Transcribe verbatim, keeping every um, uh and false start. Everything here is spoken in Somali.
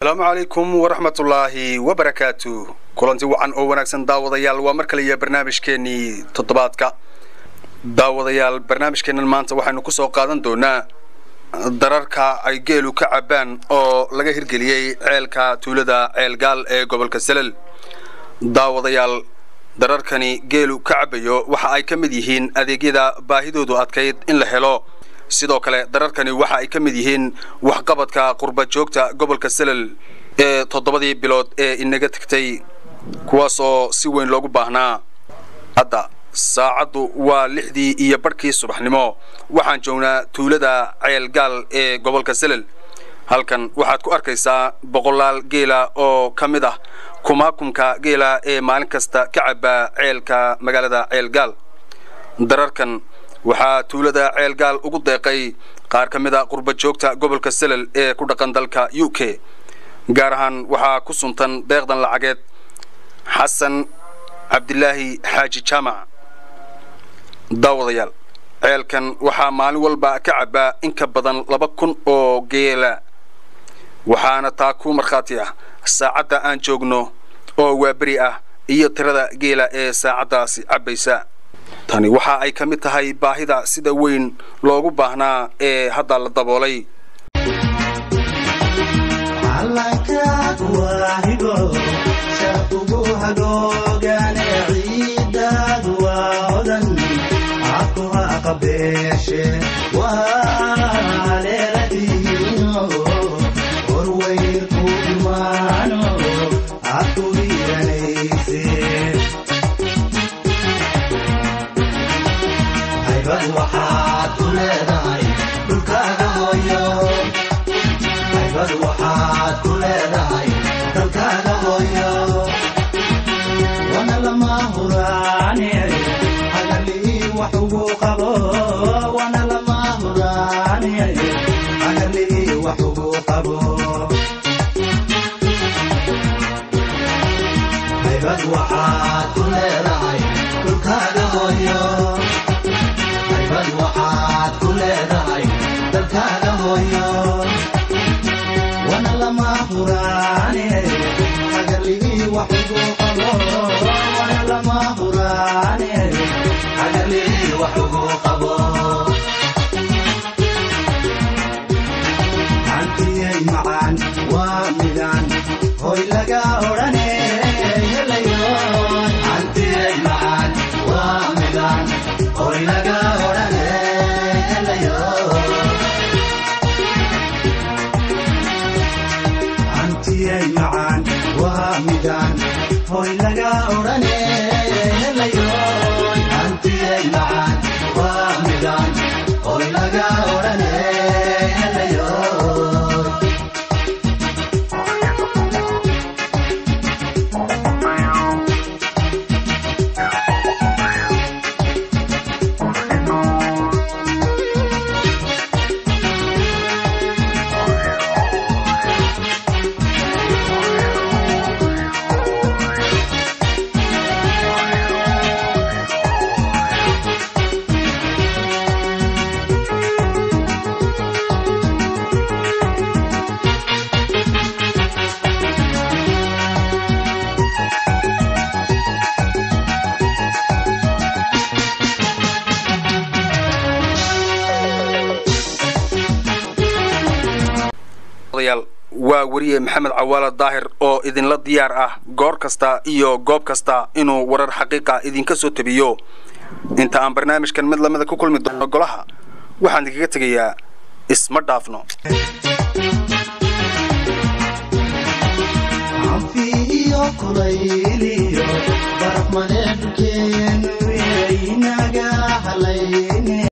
السلام عليكم ورحمة الله وبركاته. كلنتي وعن أو ونكسن داوديال ومركلية برنامج كني تطبيقاتك داوديال برنامج كنا المانت وحنا كسو قادن دونا دراركا أي جيلو كعبان أو لقى هرجلية عيلكا تولدا عيلقال إيه قبل كسلل داوديال دراركني جيلو كعبيو وح أي كمديهين أذي جدا باهدو دو أتكيد إن لهلو sidoo kale dararkani waxa ay kamid yihiin wax qabadka qurba joogta gobolka Salal ee toddobadii bilood ee inaga tagtay kuwaas oo si weyn loogu baahnaa hadda saacadu waa lixdii iyo barkii subaxnimo waxaan joognaa tuulada Ceelgaal ee gobolka Salal halkan waxaad ku arkaysaa boqolaal geela oo kamid ah kumaakumka geela ee maalin kasta ka caba ceelka magaalada Ceelgaal dararkan waxaa tuulada Ceelgaal ugu deeqay qaar kamid ah qurba joogta gobolka Salal ee ku dhaqan dalka U K gaar ahaan waxaa ku suntan deeqdan lacageed Xasan Cabdilaahi Xaaji Jaamac daawadayaal ceelkan waxaa maalin walba ka caba in ka badan laba kun oo geela waxaana taa ku markhaati ah saacada aan joogno oo waa bari ah iyo tirada geela ee saacadaasi cabaysa tani waxa ay kamid tahay baahida sida weyn loogu baahnaa ee hadda la daboolay waa wariye Maxamed Cawaala Daahir oo idin la diyaar ah goor kasta iyo goob kasta inuu warar xaqiiqa idin ka soo tabiyo inta aan barnaamijkan mid lamada ku kulmi doono golaha waxaan idinkaga tagayaa isma dhaafno anfiyo kulayliyo baraf mareebkeen weeynaga halayne